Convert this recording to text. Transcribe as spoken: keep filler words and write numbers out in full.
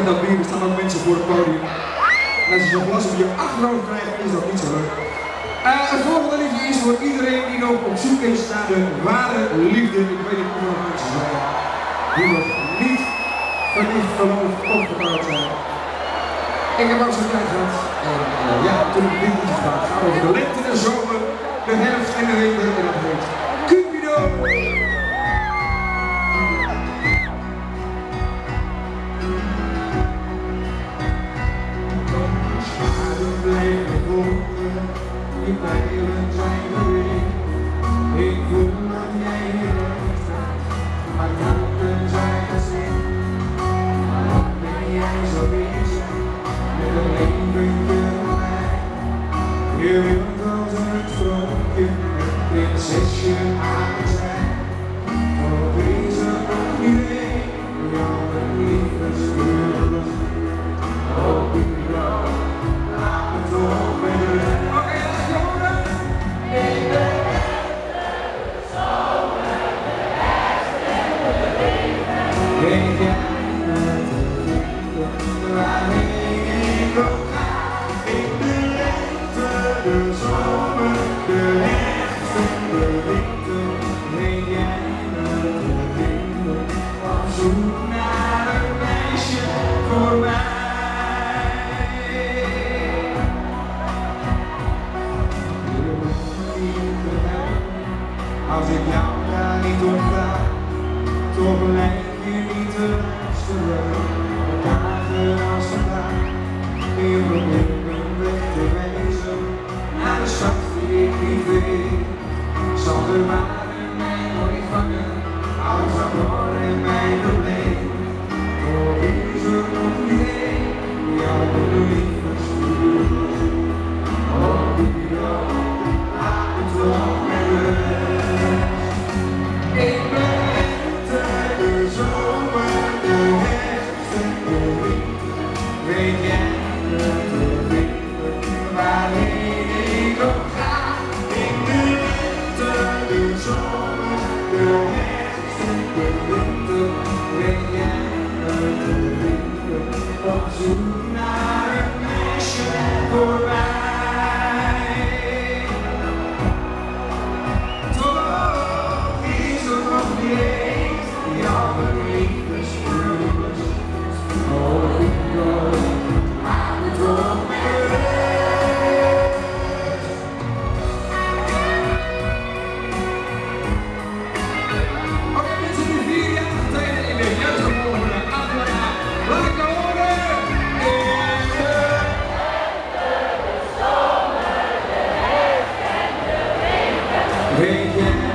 dat bier, er staan ook mensen voor het podium. En als je zo'n glas op je achterhoofd krijgt, is dat niet zo leuk. Uh, het volgende liedje is voor iedereen die nog op zoek is naar de ware liefde. Ik weet niet of er nog mensen zijn die nog niet verliefd, verloofd of getrouwd zijn. Ik heb ook zo'n tijd gehad. En uh, ja, toen ik dit liedje gaat, gaat over de lente, de zomer, de herfst en de winter. En dat heet Cupido. Die pijlen zijn bewegd. Ik voel dat jij hier recht staat, maar trappen zijn gezien. Waarom ben jij zo bezig met een leventje van mij? Je wilt als een sprookje, een prinsesje aan het zijn. Oh, wees er nog niet een, jouw liefdesvuur. Oh, Cupido, laat me toch met rust. Weet jij met de liefde waarheen ik ook ga? In de lente, de zomer, de herfst en de winter. Weet jij met de liefde op zoek naar een meisje voor mij? Je hoeft niet te helpen als ik jou daar niet om vraag. Toch lijkt je niet te luisteren op dagen als vandaag. Je probeert me weg te wijzen naar de stad die ik niet weet. Zal de waarde mij nooit vangen, als dat nooit mijn probleem. Toch is er nog niet één, jouw liefdesvuur. Oh, Cupido, laat me toch met rust. Ik ben de zomer, de herfst en de winter. Weet jij met de winter waarheen ik ook ga? In de lente, de zomer, de herfst en de winter. Weet jij met de winter op zoek naar een meisje voor mij? Toch is er nog niet eens jouw liefdesvuur. Oh, Cupido, laat me toch met rust. Oké mensen, die vier jaar geleden in de juiste volgende Adela, laat ik nou horen. In de lente, de zomer, de herfst en de winter. Weet jij